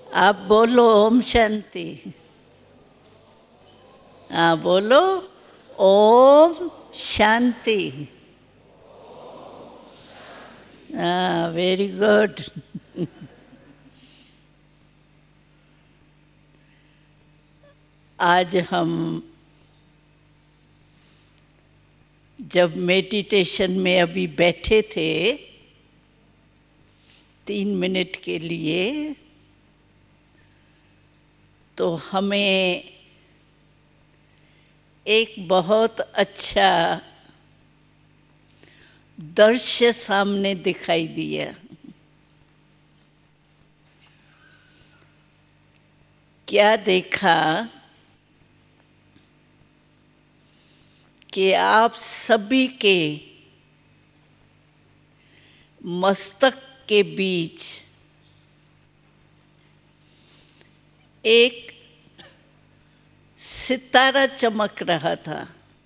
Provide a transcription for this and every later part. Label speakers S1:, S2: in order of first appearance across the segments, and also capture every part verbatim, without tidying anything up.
S1: आप बोलो ओम शांति। हाँ बोलो ओम शांति। हाँ वेरी गुड। आज हम जब मेडिटेशन में अभी बैठे थे तीन मिनट के लिए, तो हमें एक बहुत अच्छा दृश्य सामने दिखाई दिया। क्या देखा कि आप सभी के मस्तक के बीच एक सितारा चमक रहा था।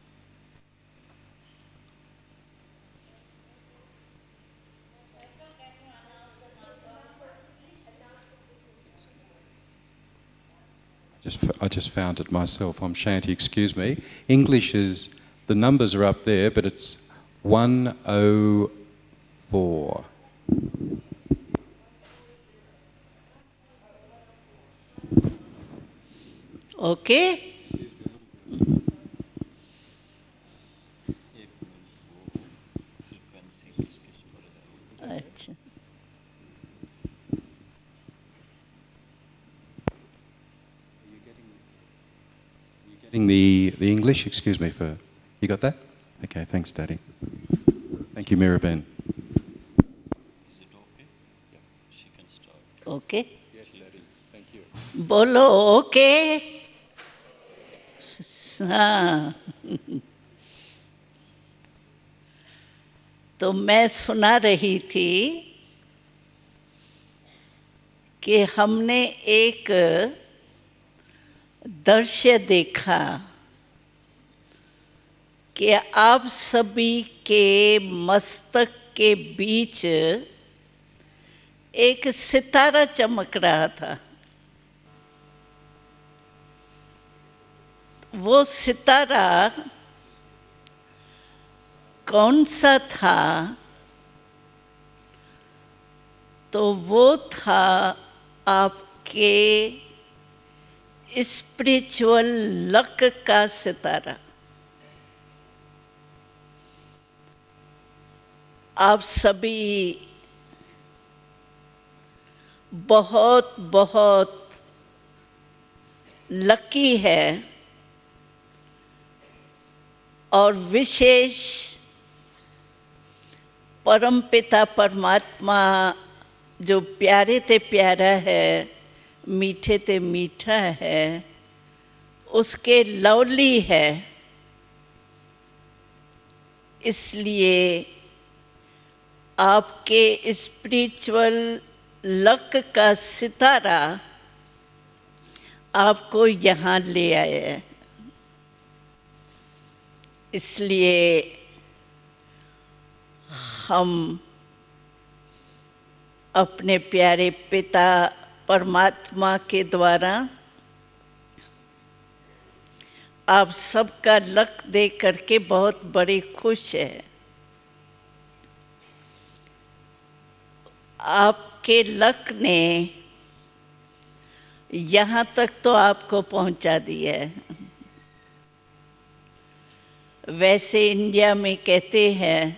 S2: Just, I just found it myself. I'm Shanti, excuse me. English is, the numbers are up there, but it's one oh four.
S1: Okay? अच्छा,
S2: Getting the, the English, excuse me for, you got that? Okay, thanks Daddy. Thank you Miraben.
S3: Is it okay? Yeah, she can start.
S1: okay?
S2: Yes Daddy, thank you.
S1: बोलो okay. हाँ, तो मैं सुना रही थी कि हमने एक दृश्य देखा कि आप सभी के मस्तक के बीच एक सितारा चमक रहा था। वो सितारा कौन सा था? तो वो था आपके स्पिरिचुअल लक का सितारा। आप सभी बहुत बहुत लकी है और विशेष परमपिता परमात्मा जो प्यारे ते प्यारा है, मीठे ते मीठा है, उसके लवली है। इसलिए आपके स्पिरिचुअल लक का सितारा आपको यहाँ ले आया है। इसलिए हम अपने प्यारे पिता परमात्मा के द्वारा आप सबका लक देख करके बहुत बड़े खुश है। आपके लक ने यहाँ तक तो आपको पहुँचा दिया है। वैसे इंडिया में कहते हैं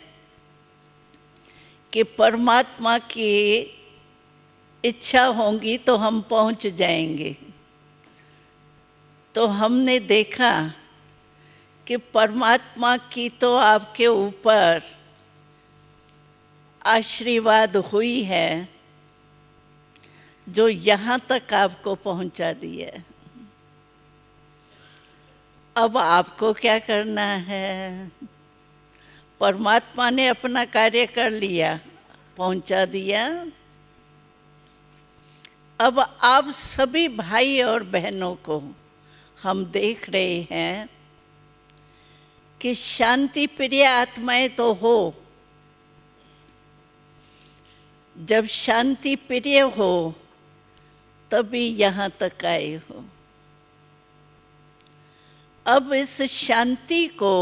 S1: कि परमात्मा की इच्छा होगी तो हम पहुंच जाएंगे। तो हमने देखा कि परमात्मा की तो आपके ऊपर आशीर्वाद हुई है जो यहाँ तक आपको पहुंचा दिया है। अब आपको क्या करना है? परमात्मा ने अपना कार्य कर लिया, पहुंचा दिया। अब आप सभी भाई और बहनों को हम देख रहे हैं कि शांति प्रिय आत्माएं तो हो। जब शांति प्रिय हो तभी यहाँ तक आए हो। अब इस शांति को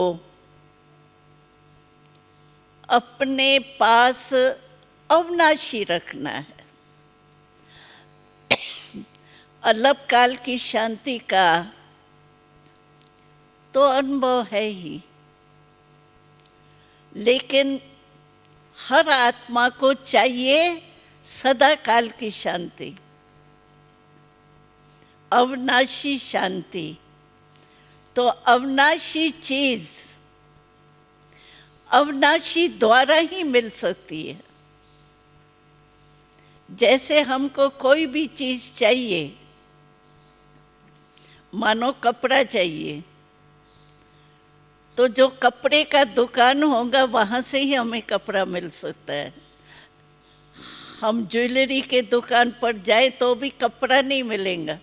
S1: अपने पास अविनाशी रखना है। अलप काल की शांति का तो अनुभव है ही, लेकिन हर आत्मा को चाहिए सदा काल की शांति, अविनाशी शांति। तो अविनाशी चीज अविनाशी द्वारा ही मिल सकती है। जैसे हमको कोई भी चीज चाहिए, मानो कपड़ा चाहिए, तो जो कपड़े का दुकान होगा वहाँ से ही हमें कपड़ा मिल सकता है। हम ज्वेलरी के दुकान पर जाए तो भी कपड़ा नहीं मिलेगा।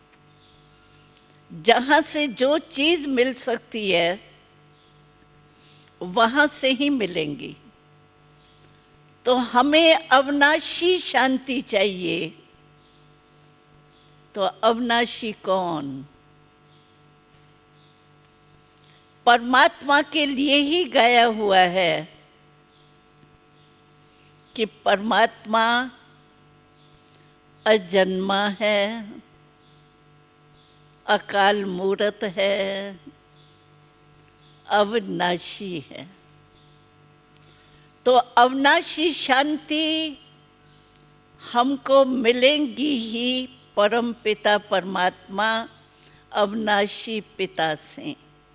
S1: जहाँ से जो चीज़ मिल सकती है वहाँ से ही मिलेंगी। तो हमें अविनाशी शांति चाहिए। तो अविनाशी कौन? परमात्मा के लिए ही गाया हुआ है कि परमात्मा अजन्मा है, अकाल मूरत है, अविनाशी है। तो अविनाशी शांति हमको मिलेंगी ही परम पिता परमात्मा अविनाशी पिता से।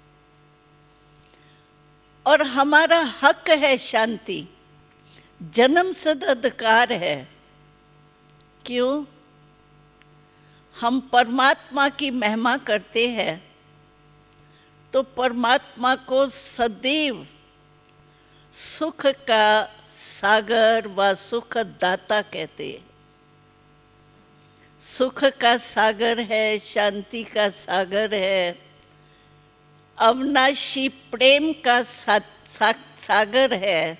S1: और हमारा हक है शांति, जन्मसिद्ध अधिकार है। क्यों? हम परमात्मा की महिमा करते हैं तो परमात्मा को सदैव सुख का सागर व सुख दाता कहते हैं। सुख का सागर है, शांति का सागर है, अविनाशी प्रेम का सा, सा, सागर है।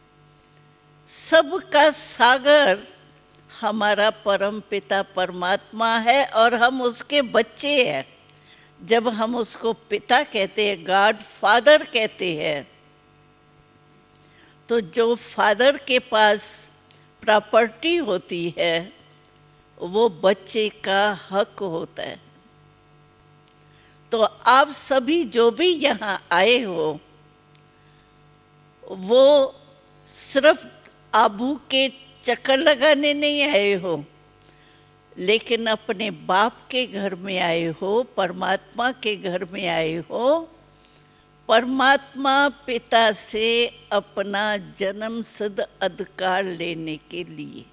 S1: सबका सागर हमारा परम पिता परमात्मा है और हम उसके बच्चे हैं। जब हम उसको पिता कहते हैं, गॉड फादर कहते हैं, तो जो फादर के पास प्रॉपर्टी होती है वो बच्चे का हक होता है। तो आप सभी जो भी यहाँ आए हो वो सिर्फ आबू के चक्कर लगाने नहीं आए हो, लेकिन अपने बाप के घर में आए हो, परमात्मा के घर में आए हो, परमात्मा पिता से अपना जन्म सिद्ध अधिकार लेने के लिए।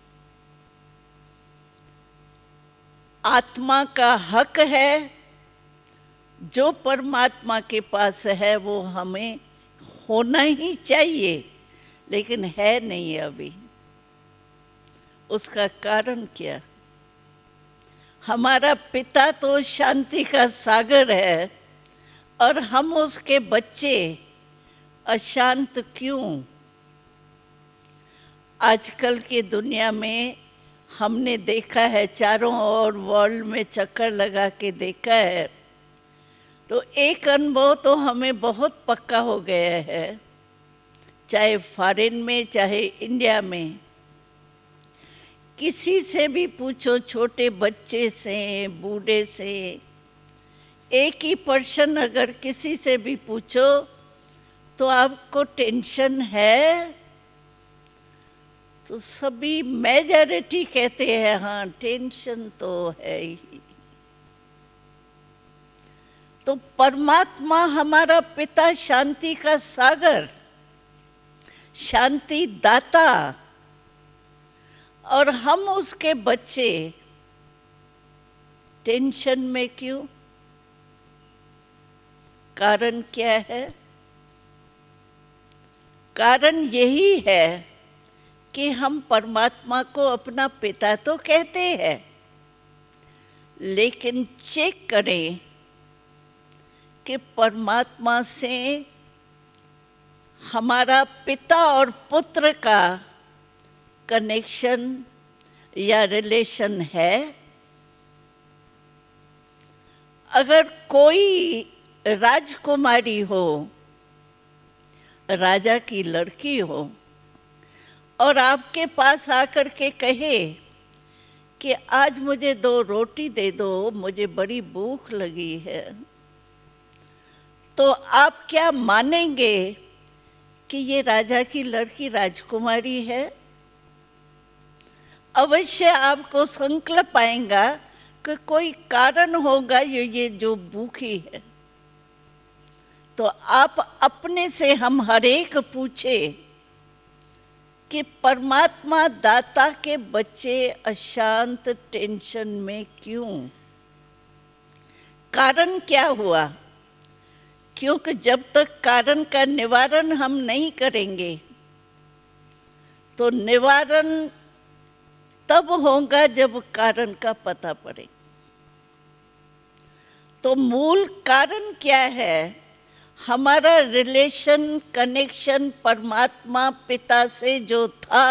S1: आत्मा का हक है, जो परमात्मा के पास है वो हमें होना ही चाहिए, लेकिन है नहीं अभी। उसका कारण क्या? हमारा पिता तो शांति का सागर है और हम उसके बच्चे अशांत क्यों? आजकल की दुनिया में हमने देखा है, चारों ओर वर्ल्ड में चक्कर लगा के देखा है, तो एक अनुभव तो हमें बहुत पक्का हो गया है, चाहे फॉरेन में चाहे इंडिया में। किसी से भी पूछो, छोटे बच्चे से बूढ़े से, एक ही पर्सन अगर किसी से भी पूछो तो आपको टेंशन है, तो सभी मेजॉरिटी कहते हैं हाँ टेंशन तो है ही। तो परमात्मा हमारा पिता शांति का सागर, शांति दाता, और हम उसके बच्चे टेंशन में क्यों? कारण क्या है? कारण यही है कि हम परमात्मा को अपना पिता तो कहते हैं, लेकिन चेक करें कि परमात्मा से हमारा पिता और पुत्र का कनेक्शन या रिलेशन है अगर कोई राजकुमारी हो, राजा की लड़की हो, और आपके पास आकर के कहे कि आज मुझे दो रोटी दे दो, मुझे बड़ी भूख लगी है, तो आप क्या मानेंगे कि ये राजा की लड़की राजकुमारी है? अवश्य आपको संकल्प आएगा कि कोई कारण होगा ये ये जो भूखी है। तो आप अपने से हम हरेक पूछे कि परमात्मा दाता के बच्चे अशांत टेंशन में क्यों? कारण क्या हुआ? क्योंकि जब तक कारण का निवारण हम नहीं करेंगे तो निवारण तब होगा जब कारण का पता पड़े। तो मूल कारण क्या है? हमारा रिलेशन, कनेक्शन परमात्मा पिता से जो था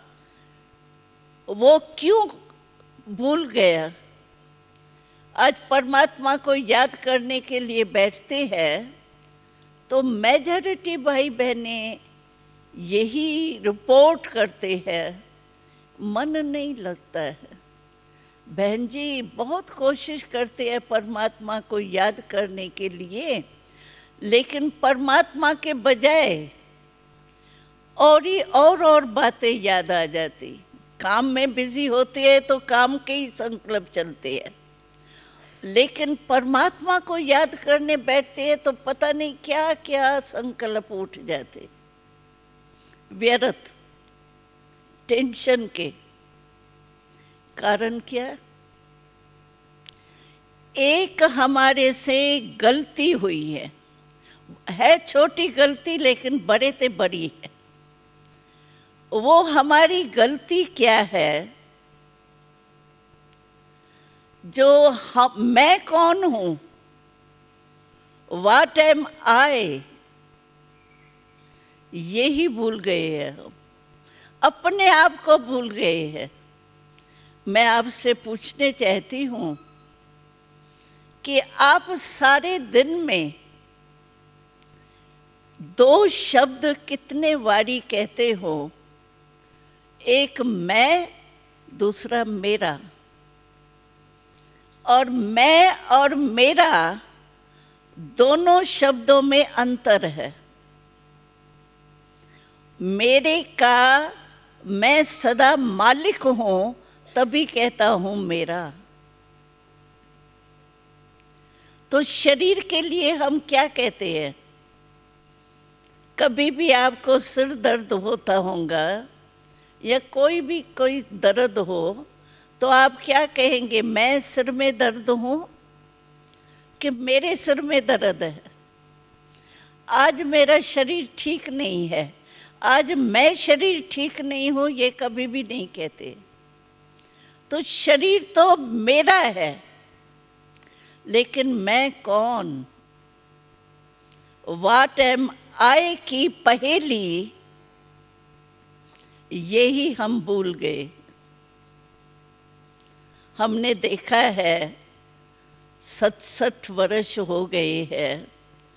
S1: वो क्यों भूल गया? आज परमात्मा को याद करने के लिए बैठते हैं तो मेजॉरिटी भाई बहने यही रिपोर्ट करते हैं, मन नहीं लगता है। बहन जी बहुत कोशिश करते हैं परमात्मा को याद करने के लिए, लेकिन परमात्मा के बजाय और ही और और बातें याद आ जाती। काम में बिजी होते हैं तो काम के ही संकल्प चलते हैं, लेकिन परमात्मा को याद करने बैठते हैं तो पता नहीं क्या क्या संकल्प उठ जाते, व्यर्थ, टेंशन के। कारण क्या? एक हमारे से गलती हुई है, है छोटी गलती लेकिन बड़े ते बड़ी है। वो हमारी गलती क्या है? जो हम, मैं कौन हूं, व्हाट एम आई, यही भूल गए हैं हम, अपने आप को भूल गए हैं। मैं आपसे पूछने चाहती हूं कि आप सारे दिन में दो शब्द कितने बारी कहते हो? एक मैं, दूसरा मेरा। और मैं और मेरा दोनों शब्दों में अंतर है। मेरे का मैं सदा मालिक हूं तभी कहता हूं मेरा। तो शरीर के लिए हम क्या कहते हैं? कभी भी आपको सिर दर्द होता होगा या कोई भी कोई दर्द हो तो आप क्या कहेंगे? मैं सिर में दर्द हूं कि मेरे सिर में दर्द है? आज मेरा शरीर ठीक नहीं है, आज मैं शरीर ठीक नहीं हूं, ये कभी भी नहीं कहते। तो शरीर तो मेरा है, लेकिन मैं कौन? व्हाट एम आई की पहेली यही हम भूल गए। हमने देखा है सतसठ वर्ष हो गए हैं,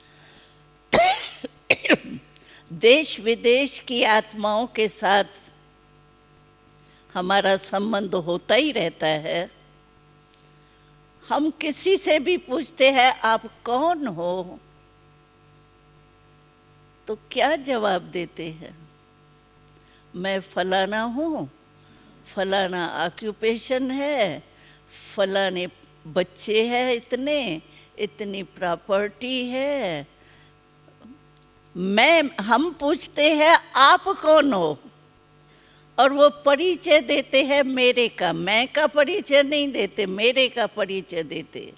S1: देश विदेश की आत्माओं के साथ हमारा संबंध होता ही रहता है। हम किसी से भी पूछते हैं आप कौन हो, तो क्या जवाब देते हैं? मैं फलाना हूँ, फलाना ऑक्यूपेशन है, फलाने बच्चे हैं, इतने इतनी प्रॉपर्टी है। मैं हम पूछते हैं आप कौन हो, और वो परिचय देते हैं मेरे का। मैं का परिचय नहीं देते, मेरे का परिचय देते।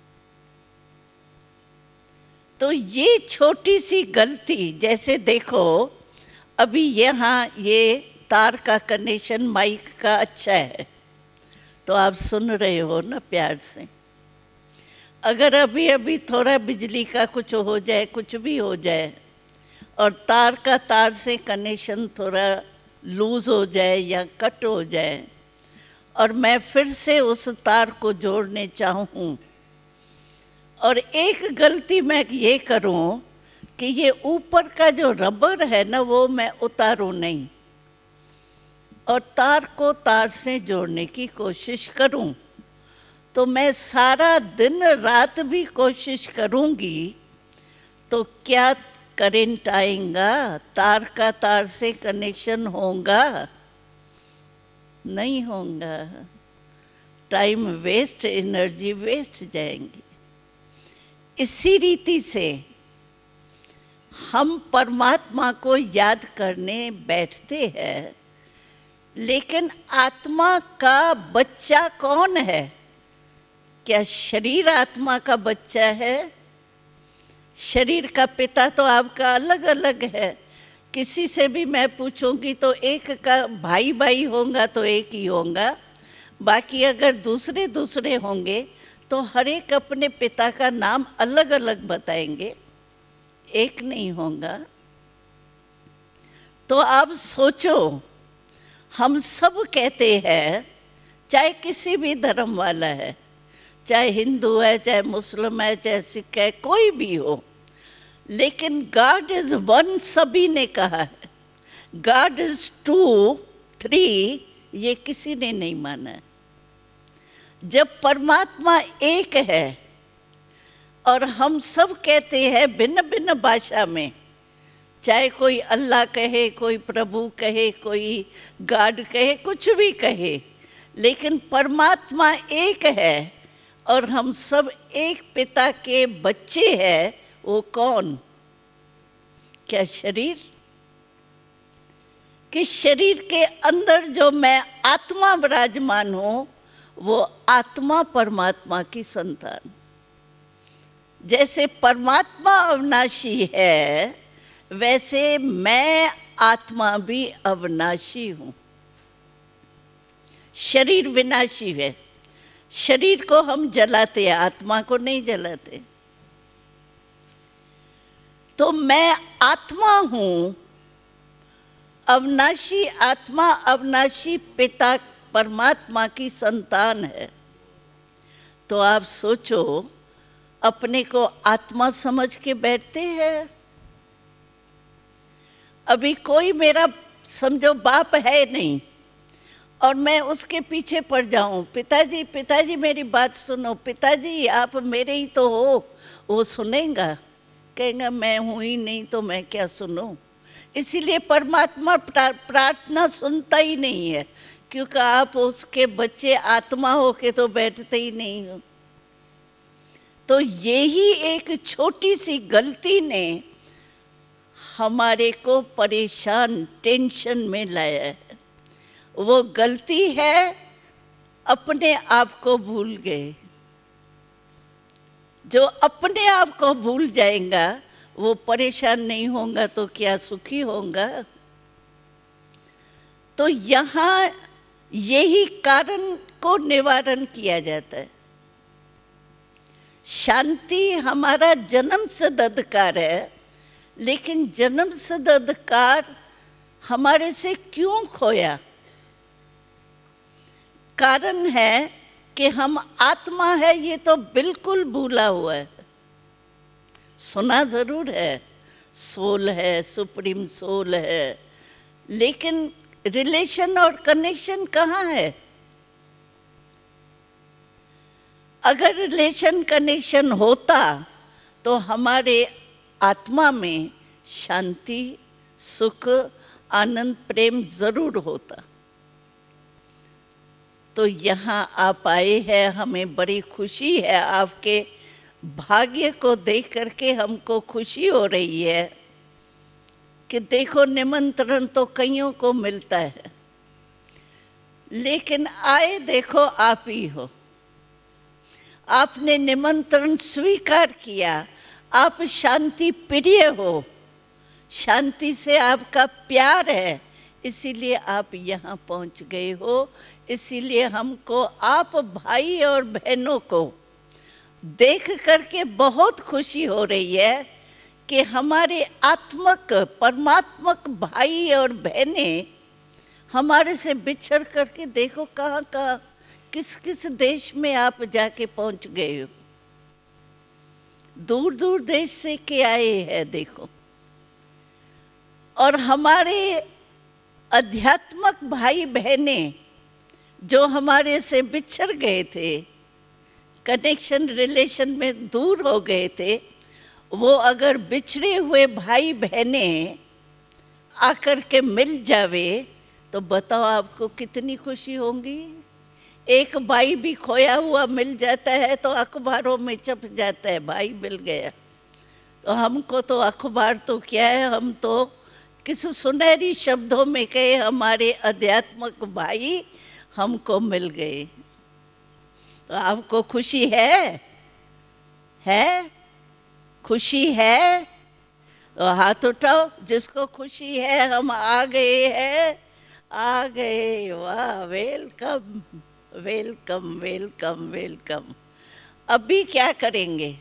S1: तो ये छोटी सी गलती, जैसे देखो अभी यहाँ ये तार का कनेक्शन माइक का अच्छा है तो आप सुन रहे हो ना प्यार से। अगर अभी अभी थोड़ा बिजली का कुछ हो जाए, कुछ भी हो जाए, और तार का तार से कनेक्शन थोड़ा लूज हो जाए या कट हो जाए, और मैं फिर से उस तार को जोड़ने चाहूँ और एक गलती मैं ये करूं कि ये ऊपर का जो रबर है ना वो मैं उतारूं नहीं और तार को तार से जोड़ने की कोशिश करूं, तो मैं सारा दिन रात भी कोशिश करूंगी तो क्या करंट आएगा, तार का तार से कनेक्शन होगा? नहीं होगा, टाइम वेस्ट, एनर्जी वेस्ट जाएंगी। इसी रीति से हम परमात्मा को याद करने बैठते हैं, लेकिन आत्मा का बच्चा कौन है? क्या शरीर आत्मा का बच्चा है? शरीर का पिता तो आपका अलग अलग है। किसी से भी मैं पूछूंगी तो एक का भाई भाई होगा तो एक ही होगा, बाकी अगर दूसरे दूसरे होंगे तो हर एक अपने पिता का नाम अलग अलग बताएंगे, एक नहीं होगा। तो आप सोचो, हम सब कहते हैं, चाहे किसी भी धर्म वाला है, चाहे हिंदू है, चाहे मुस्लिम है, चाहे सिख है, कोई भी हो, लेकिन गॉड इज वन सभी ने कहा है। गॉड इज टू, थ्री, ये किसी ने नहीं माना है। जब परमात्मा एक है और हम सब कहते हैं भिन्न भिन्न भाषा में, चाहे कोई अल्लाह कहे, कोई प्रभु कहे, कोई गॉड कहे, कुछ भी कहे, लेकिन परमात्मा एक है और हम सब एक पिता के बच्चे हैं। वो कौन? क्या शरीर? कि शरीर के अंदर जो मैं आत्मा विराजमान हूं, वो आत्मा परमात्मा की संतान। जैसे परमात्मा अविनाशी है, वैसे मैं आत्मा भी अविनाशी हूं। शरीर विनाशी है, शरीर को हम जलाते हैं, आत्मा को नहीं जलाते। तो मैं आत्मा हूं, अविनाशी आत्मा, अविनाशी पिता परमात्मा की संतान है। तो आप सोचो, अपने को आत्मा समझ के बैठते हैं। अभी कोई मेरा समझो बाप है नहीं और मैं उसके पीछे पड़ जाऊं, पिताजी पिताजी मेरी बात सुनो, पिताजी आप मेरे ही तो हो, वो सुनेगा? कहेगा मैं हूं ही नहीं तो मैं क्या सुनूं? इसीलिए परमात्मा प्रार्थना सुनता ही नहीं है, क्योंकि आप उसके बच्चे आत्मा हो के तो बैठते ही नहीं हो। तो यही एक छोटी सी गलती ने हमारे को परेशान, टेंशन में लाया है। वो गलती है अपने आप को भूल गए। जो अपने आप को भूल जाएगा वो परेशान नहीं होगा तो क्या सुखी होगा? तो यहाँ यही कारण को निवारण किया जाता है। शांति हमारा जन्म सिद्ध अधिकार है, लेकिन जन्म सिद्ध अधिकार हमारे से क्यों खोया? कारण है कि हम आत्मा है ये तो बिल्कुल भूला हुआ है। सुना जरूर है, सोल है, सुप्रीम सोल है, लेकिन रिलेशन और कनेक्शन कहाँ है? अगर रिलेशन कनेक्शन होता तो हमारे आत्मा में शांति, सुख, आनंद, प्रेम जरूर होता। तो यहाँ आप आए हैं, हमें बड़ी खुशी है। आपके भाग्य को देख करके हमको खुशी हो रही है कि देखो निमंत्रण तो कईयों को मिलता है, लेकिन आए देखो आप ही हो। आपने निमंत्रण स्वीकार किया, आप शांति प्रिय हो, शांति से आपका प्यार है, इसीलिए आप यहाँ पहुँच गए हो। इसीलिए हमको आप भाई और बहनों को देख करके बहुत खुशी हो रही है कि हमारे आत्मक परमात्मक भाई और बहनें हमारे से बिछड़ करके देखो कहाँ कहाँ, किस किस देश में आप जाके पहुँच गए हो। दूर दूर देश से के आए हैं देखो, और हमारे अध्यात्मक भाई बहने जो हमारे से बिछड़ गए थे, कनेक्शन रिलेशन में दूर हो गए थे, वो अगर बिछड़े हुए भाई बहने आकर के मिल जावे तो बताओ आपको कितनी खुशी होगी। एक भाई भी खोया हुआ मिल जाता है तो अखबारों में छप जाता है भाई मिल गया। तो हमको तो अखबार तो क्या है, हम तो किस सुनहरी शब्दों में कहे हमारे अध्यात्मक भाई हमको मिल गए। तो आपको खुशी है? है खुशी है? तो हाथ उठाओ जिसको खुशी है, हम आ गए हैं, आ गए। वाह, वेलकम वेलकम वेलकम वेलकम। अभी क्या करेंगे?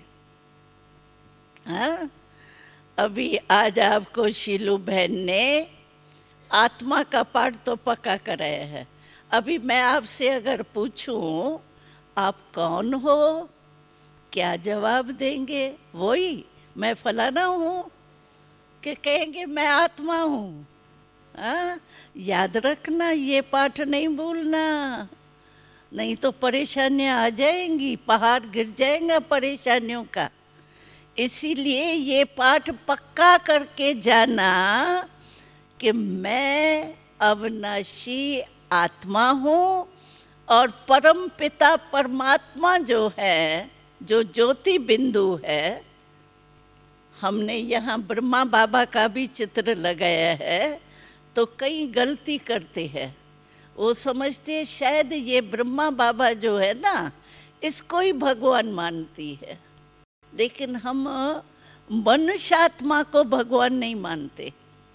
S1: हाँ, अभी आज आपको शीलू बहन ने आत्मा का पाठ तो पक्का कराया है। अभी मैं आपसे अगर पूछूं आप कौन हो, क्या जवाब देंगे? वही मैं फलाना हूँ कि कहेंगे मैं आत्मा हूँ? हाँ, याद रखना, ये पाठ नहीं भूलना, नहीं तो परेशानियाँ आ जाएंगी, पहाड़ गिर जाएगा परेशानियों का। इसीलिए ये पाठ पक्का करके जाना कि मैं अविनाशी आत्मा हूँ और परम पिता परमात्मा जो है, जो ज्योति बिंदु है, हमने यहाँ ब्रह्मा बाबा का भी चित्र लगाया है। तो कई गलती करते हैं, वो समझते हैं शायद ये ब्रह्मा बाबा जो है ना इसको ही भगवान मानती है, लेकिन हम मनुष्य आत्मा को भगवान नहीं मानते।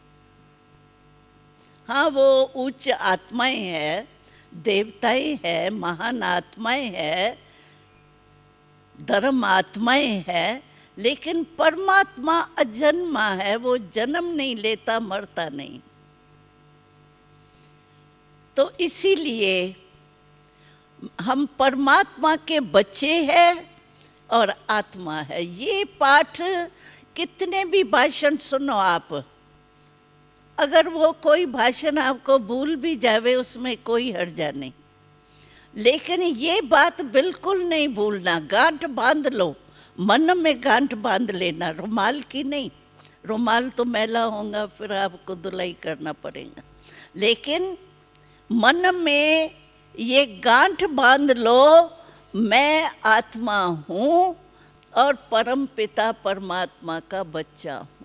S1: हाँ, वो उच्च आत्माएं हैं, देवताएं हैं, महान आत्माएं हैं, धर्म आत्माएं हैं, लेकिन परमात्मा अजन्मा है, वो जन्म नहीं लेता, मरता नहीं। तो इसीलिए हम परमात्मा के बच्चे हैं और आत्मा है। ये पाठ कितने भी भाषण सुनो आप, अगर वो कोई भाषण आपको भूल भी जावे उसमें कोई हर्जा नहीं, लेकिन ये बात बिल्कुल नहीं भूलना। गांठ बांध लो, मन में गांठ बांध लेना, रुमाल की नहीं। रुमाल तो मैला होगा, फिर आपको धुलाई करना पड़ेगा, लेकिन मन में ये गांठ बांध लो, मैं आत्मा हूँ और परम पिता परमात्मा का बच्चा हूँ।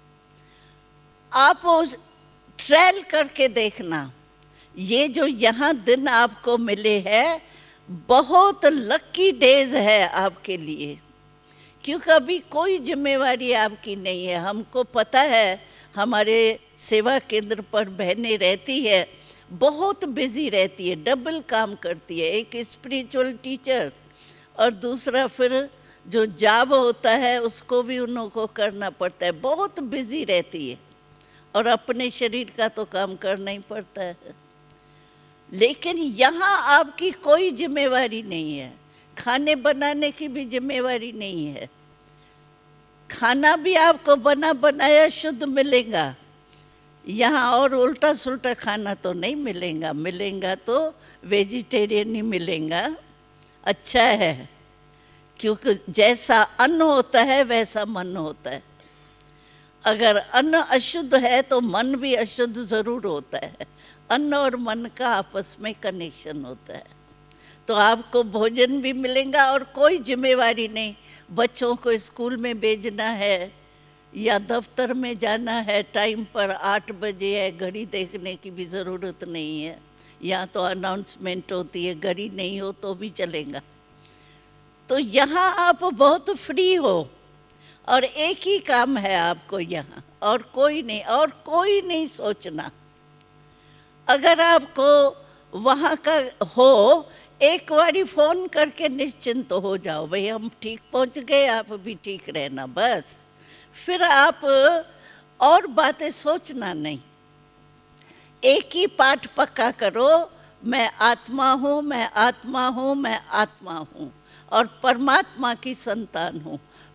S1: आप उस ट्रायल करके देखना, ये जो यहाँ दिन आपको मिले हैं बहुत लकी डेज है आपके लिए, क्योंकि अभी कोई जिम्मेवारी आपकी नहीं है। हमको पता है हमारे सेवा केंद्र पर बहनें रहती है, बहुत बिजी रहती है, डबल काम करती है, एक स्पिरिचुअल टीचर और दूसरा फिर जो जॉब होता है उसको भी उन लोगों को करना पड़ता है, बहुत बिजी रहती है और अपने शरीर का तो काम करना ही पड़ता है। लेकिन यहाँ आपकी कोई जिम्मेवारी नहीं है, खाने बनाने की भी जिम्मेवारी नहीं है, खाना भी आपको बना बनाया शुद्ध मिलेगा यहाँ, और उल्टा सुल्टा खाना तो नहीं मिलेगा, मिलेगा तो वेजिटेरियन ही मिलेगा। अच्छा है, क्योंकि जैसा अन्न होता है वैसा मन होता है। अगर अन्न अशुद्ध है तो मन भी अशुद्ध ज़रूर होता है, अन्न और मन का आपस में कनेक्शन होता है। तो आपको भोजन भी मिलेगा और कोई जिम्मेवारी नहीं, बच्चों को स्कूल में भेजना है या दफ्तर में जाना है टाइम पर, आठ बजे है, घड़ी देखने की भी ज़रूरत नहीं है। यहाँ तो अनाउंसमेंट होती है, घड़ी नहीं हो तो भी चलेगा। तो यहाँ आप बहुत फ्री हो और एक ही काम है आपको यहाँ, और कोई नहीं, और कोई नहीं सोचना। अगर आपको वहाँ का हो, एक बारी फ़ोन करके निश्चिंत हो जाओ, भाई हम ठीक पहुँच गए, आप भी ठीक रहना, बस। फिर आप और बातें सोचना नहीं, एक ही पाठ पक्का करो, मैं आत्मा हूँ, मैं आत्मा हूँ, मैं आत्मा हूँ और परमात्मा की संतान हूँ।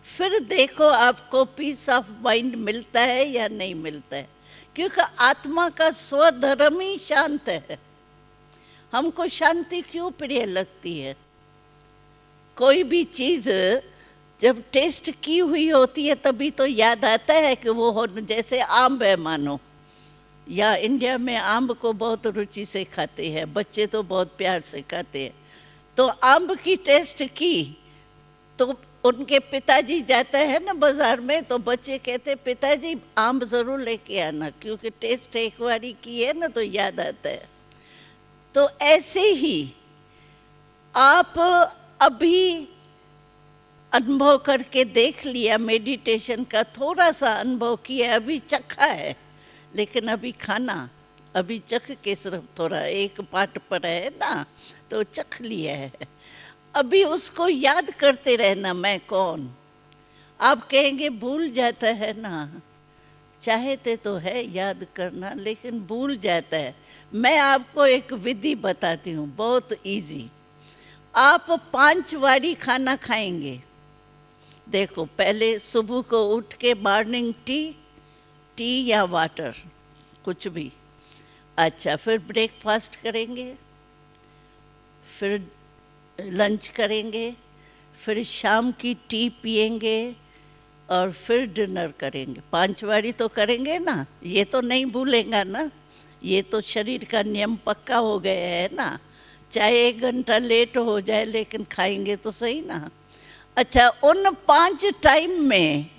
S1: फिर देखो आपको पीस ऑफ माइंड मिलता है या नहीं मिलता है, क्योंकि आत्मा का स्वधर्म ही शांत है। हमको शांति क्यों प्रिय लगती है? कोई भी चीज़ जब टेस्ट की हुई होती है तभी तो याद आता है कि वो हो, जैसे आम है मानो, या इंडिया में आम को बहुत रुचि से खाते हैं, बच्चे तो बहुत प्यार से खाते हैं। तो आम की टेस्ट की तो उनके पिताजी जाते हैं ना बाजार में, तो बच्चे कहते पिताजी आम ज़रूर लेके आना, क्योंकि टेस्ट एक बारी की है ना तो याद आता है। तो ऐसे ही आप अभी अनुभव करके देख लिया, मेडिटेशन का थोड़ा सा अनुभव किया, अभी चखा है, लेकिन अभी खाना अभी चख के सिर्फ थोड़ा एक पार्ट पर है ना तो चख लिया है। अभी उसको याद करते रहना, मैं कौन। आप कहेंगे भूल जाता है ना, चाहते तो है याद करना लेकिन भूल जाता है। मैं आपको एक विधि बताती हूँ, बहुत इजी। आप पांच बारी खाना खाएंगे। देखो, पहले सुबह को उठ के मॉर्निंग टी टी या वाटर कुछ भी, अच्छा, फिर ब्रेकफास्ट करेंगे, फिर लंच करेंगे, फिर शाम की टी पिएंगे और फिर डिनर करेंगे। पांच बारी तो करेंगे ना, ये तो नहीं भूलेगा ना, ये तो शरीर का नियम पक्का हो गया है ना। चाहे एक घंटा लेट हो जाए लेकिन खाएंगे तो सही ना। अच्छा, उन पांच टाइम में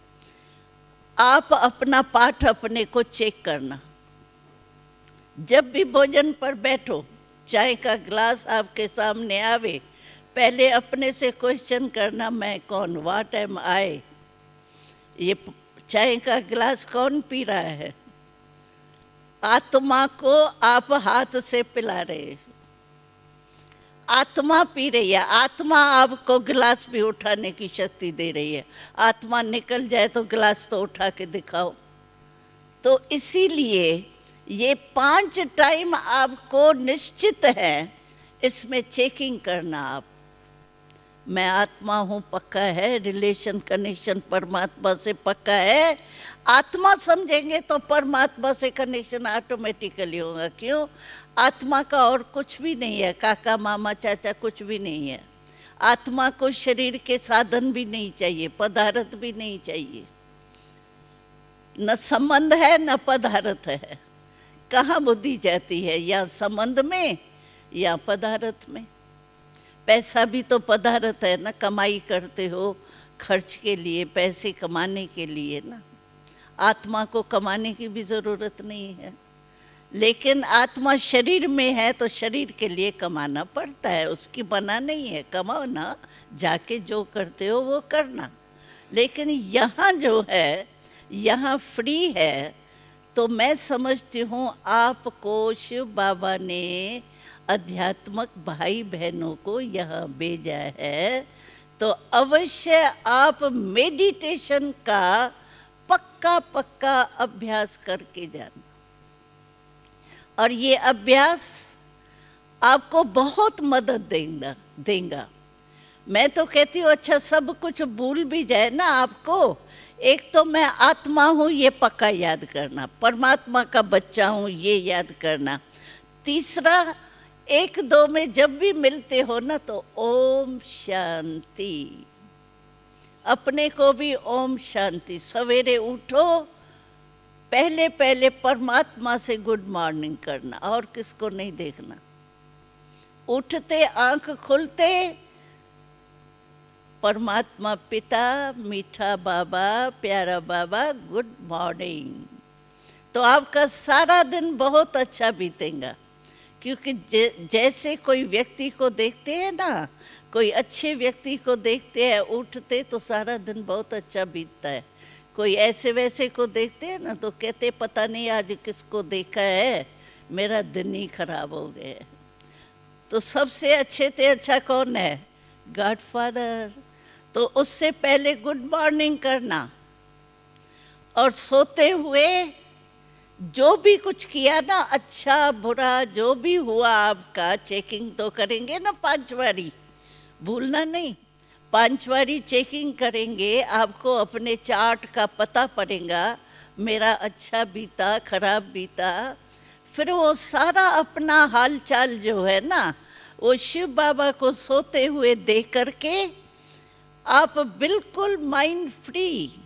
S1: आप अपना पाठ अपने को चेक करना। जब भी भोजन पर बैठो, चाय का ग्लास आपके सामने आवे, पहले अपने से क्वेश्चन करना, मैं कौन, व्हाट एम आई। ये चाय का ग्लास कौन पी रहा है? आत्मा को आप हाथ से पिला रहे, आत्मा पी रही है। आत्मा आपको गिलास भी उठाने की शक्ति दे रही है। आत्मा निकल जाए तो गिलास तो उठा के दिखाओ। तो इसीलिए ये पांच टाइम आपको निश्चित है इसमें चेकिंग करना। आप, मैं आत्मा हूँ पक्का है, रिलेशन कनेक्शन परमात्मा से पक्का है। आत्मा समझेंगे तो परमात्मा से कनेक्शन ऑटोमेटिकली होगा। क्यों? आत्मा का और कुछ भी नहीं है, काका मामा चाचा कुछ भी नहीं है। आत्मा को शरीर के साधन भी नहीं चाहिए, पदार्थ भी नहीं चाहिए, न संबंध है न पदार्थ है। कहाँ बुद्धि जाती है? या संबंध में या पदार्थ में। पैसा भी तो पदार्थ है ना, कमाई करते हो खर्च के लिए, पैसे कमाने के लिए ना। आत्मा को कमाने की भी ज़रूरत नहीं है, लेकिन आत्मा शरीर में है तो शरीर के लिए कमाना पड़ता है। उसकी बना नहीं है, कमाओ ना, जाके जो करते हो वो करना। लेकिन यहाँ जो है, यहाँ फ्री है। तो मैं समझती हूँ आपको शिव बाबा ने अध्यात्मक भाई बहनों को यहाँ भेजा है, तो अवश्य आप मेडिटेशन का पक्का पक्का अभ्यास करके जाना। और ये अभ्यास आपको बहुत मदद देगा देगा मैं तो कहती हूँ, अच्छा सब कुछ भूल भी जाए ना आपको, एक तो मैं आत्मा हूँ ये पक्का याद करना, परमात्मा का बच्चा हूँ ये याद करना। तीसरा, एक दो में जब भी मिलते हो ना तो ओम शांति, अपने को भी ओम शांति। सवेरे उठो, पहले पहले परमात्मा से गुड मॉर्निंग करना और किसको नहीं देखना। उठते आंख खुलते परमात्मा पिता, मीठा बाबा, प्यारा बाबा, गुड मॉर्निंग। तो आपका सारा दिन बहुत अच्छा बीतेगा। क्योंकि जैसे कोई व्यक्ति को देखते हैं ना, कोई अच्छे व्यक्ति को देखते हैं उठते तो सारा दिन बहुत अच्छा बीतता है। कोई ऐसे वैसे को देखते हैं ना तो कहते पता नहीं आज किसको देखा है, मेरा दिन ही खराब हो गया है। तो सबसे अच्छे से अच्छा कौन है? Godfather. तो उससे पहले गुड मॉर्निंग करना, और सोते हुए जो भी कुछ किया ना, अच्छा बुरा जो भी हुआ आपका, चेकिंग तो करेंगे ना पांच बारी, भूलना नहीं। पांच बारी चेकिंग करेंगे, आपको अपने चार्ट का पता पड़ेगा, मेरा अच्छा बीता खराब बीता। फिर वो सारा अपना हाल चाल जो है ना, वो शिव बाबा को सोते हुए देख करके आप बिल्कुल माइंड फ्री,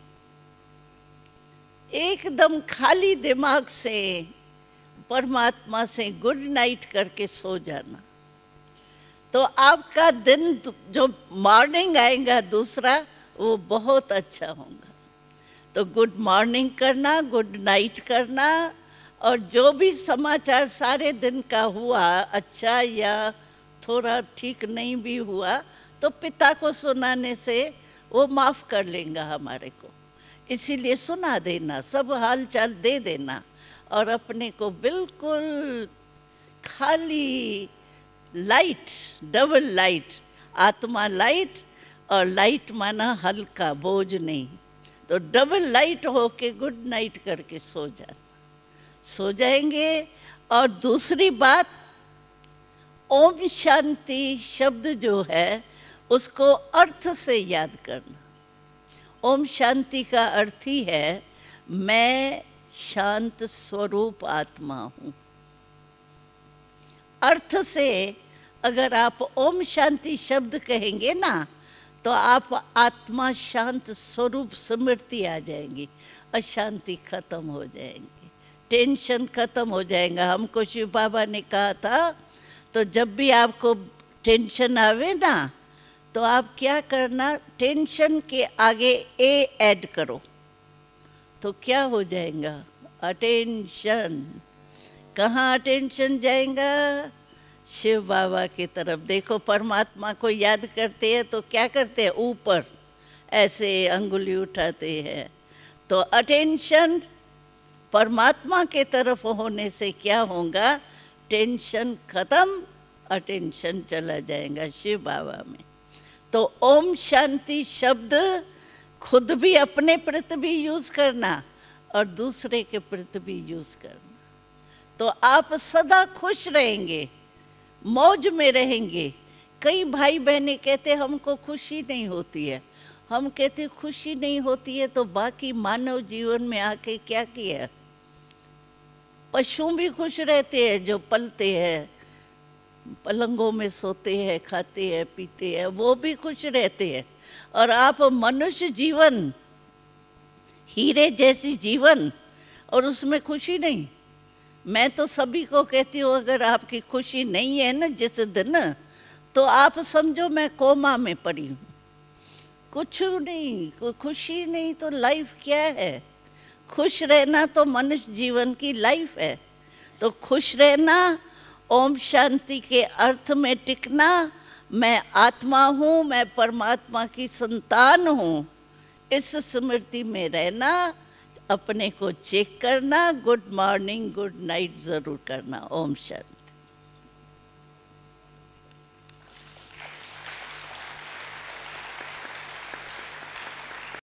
S1: एकदम खाली दिमाग से परमात्मा से गुड नाइट करके सो जाना। तो आपका दिन जो मॉर्निंग आएगा दूसरा, वो बहुत अच्छा होगा। तो गुड मॉर्निंग करना, गुड नाइट करना, और जो भी समाचार सारे दिन का हुआ, अच्छा या थोड़ा ठीक नहीं भी हुआ, तो पिता को सुनाने से वो माफ़ कर लेगा हमारे को। इसीलिए सुना देना, सब हाल चाल दे देना, और अपने को बिल्कुल खाली लाइट, डबल लाइट, आत्मा लाइट और लाइट माना हल्का, बोझ नहीं। तो डबल लाइट होके गुड नाइट करके सो जाना, सो जाएंगे। और दूसरी बात, ओम शांति शब्द जो है उसको अर्थ से याद करना। ओम शांति का अर्थ ही है मैं शांत स्वरूप आत्मा हूँ। अर्थ से अगर आप ओम शांति शब्द कहेंगे ना, तो आप आत्मा शांत स्वरूप स्मृति आ जाएंगी, अशांति खत्म हो जाएंगी, टेंशन खत्म हो जाएगा। हमको शिव बाबा ने कहा था, तो जब भी आपको टेंशन आवे ना, तो आप क्या करना, टेंशन के आगे ए ऐड करो, तो क्या हो जाएगा, अटेंशन। कहाँ अटेंशन जाएगा, शिव बाबा की तरफ। देखो परमात्मा को याद करते हैं तो क्या करते हैं, ऊपर ऐसे अंगुली उठाते हैं। तो अटेंशन परमात्मा के तरफ होने से क्या होगा, टेंशन खत्म, अटेंशन चला जाएगा शिव बाबा में। तो ओम शांति शब्द खुद भी अपने प्रति भी यूज करना और दूसरे के प्रति भी यूज करना, तो आप सदा खुश रहेंगे, मौज में रहेंगे। कई भाई बहनें कहते हमको खुशी नहीं होती है, हम कहते खुशी नहीं होती है तो बाकी मानव जीवन में आके क्या किया। पशु भी खुश रहते हैं जो पलते हैं, पलंगों में सोते हैं, खाते हैं, पीते हैं, वो भी खुश रहते हैं। और आप मनुष्य जीवन, हीरे जैसी जीवन, और उसमें खुशी नहीं। मैं तो सभी को कहती हूँ, अगर आपकी खुशी नहीं है ना जिस दिन, तो आप समझो मैं कोमा में पड़ी हूँ, कुछ नहीं, कोई खुशी नहीं, तो लाइफ क्या है। खुश रहना तो मनुष्य जीवन की लाइफ है। तो खुश रहना, ओम शांति के अर्थ में टिकना, मैं आत्मा हूँ, मैं परमात्मा की संतान हूँ, इस स्मृति में रहना, अपने को चेक करना, गुड मॉर्निंग गुड नाइट ज़रूर करना। ओम शांति।